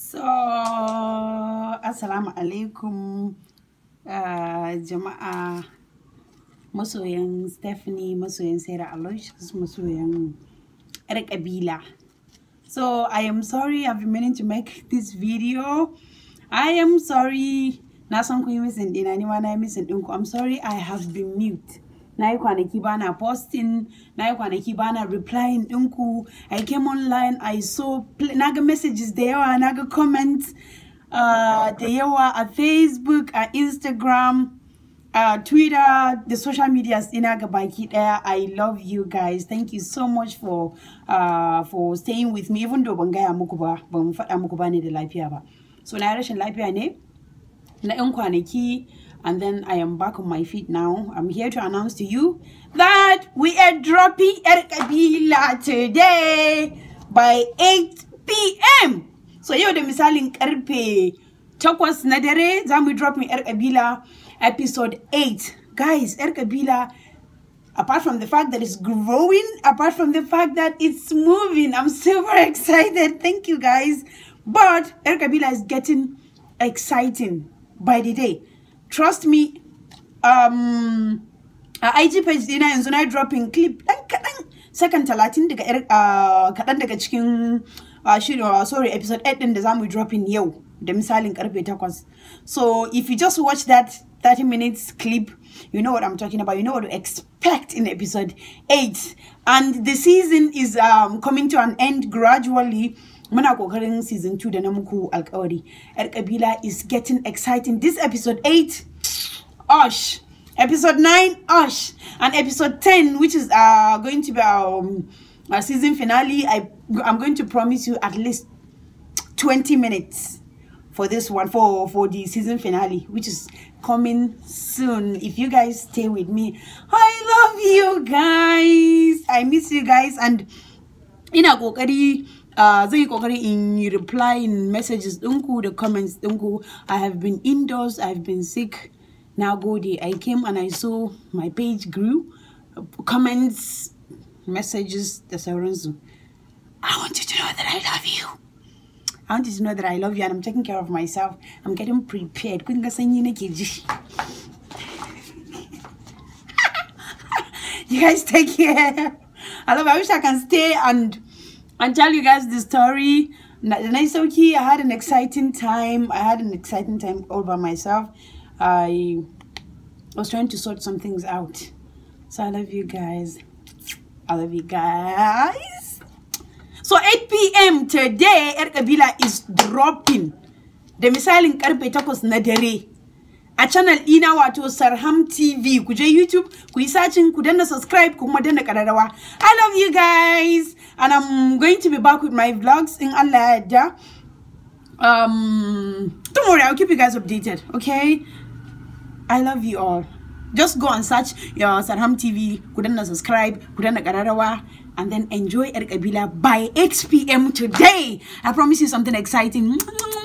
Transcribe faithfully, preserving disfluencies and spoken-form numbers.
So, assalamu alaikum, uh, jama'a, masoyan Stephanie, masoyan Sarah Aloysius, masoyan yar kabila. So, I am sorry, I've been meaning to make this video. I am sorry, na san kun yi missing dina, ni ma na missing dinku. I'm sorry, I have been mute. Na yi kwanaki bana posting, na yi kwanaki bana replying dinku. I came online, I saw naga messages da yawa, naga comments uh, da yawa a Facebook, a Instagram, uh, Twitter, the social medias ina ga baki daya. I love you guys. Thank you so much for uh, for staying with me, even though ban gaya muku ba, ban faɗa muku ba ne da lafiya ba. So na rashin lafiya ne, na yan kwanaki. And then I am back on my feet now. I'm here to announce to you that we are dropping Yar Kabila today by eight p m So yau da misalin karfe takwas na dare zamu dropping Yar Kabila episode eight. Guys, Yar Kabila, apart from the fact that it's growing, apart from the fact that it's moving, I'm super excited. Thank you guys. But Yar Kabila is getting exciting by the day. Trust me, um, a I G page dina yanzu na dropping clip dan kadan second talatin daga uh kadan daga cikin uh shiri uh, sorry episode eight din da zamu dropping yau da misalin karfe takwas. So if you just watch that thirty minutes clip, you know what I'm talking about. You know what to expect in episode eight. And the season is um coming to an end gradually. Muna kokarin season two da na muku alƙawari. Yar Kabila is getting exciting. This episode eight, osh. Episode nine, osh. And episode ten, which is uh going to be our um, our season finale, I I'm going to promise you at least twenty minutes for this one, for for the season finale, which is coming soon. If you guys stay with me, I love you guys. I miss you guys, and ina kokari Uh, zai kokari in reply in messages dunku, the comments dunku. I have been indoors, I've been sick. Now go day. I came and I saw my page grew. Comments, messages, the sauransu. I want you to know that I love you. I want you to know that I love you and I'm taking care of myself. I'm getting prepared. You guys take care. I love. I wish I can stay and and tell you guys the story. The nice okay, I had an exciting time. I had an exciting time all by myself. I was trying to sort some things out. So I love you guys. I love you guys. So eight p m today, Yar Kabila is dropping the misalin karfe takwas na dare a channel ina wato Sarham T V. Ku je YouTube, ku yi searching, ku danna subscribe, ku kuma danna kararrawa. I love you guys, and I'm going to be back with my vlogs in Allah yadda. Um, don't worry, I'll keep you guys updated, okay? I love you all. Just go and search your Sarham T V, ku danna subscribe, ku danna kararrawa, and then enjoy Yar Kabila by eight p m today. I promise you something exciting.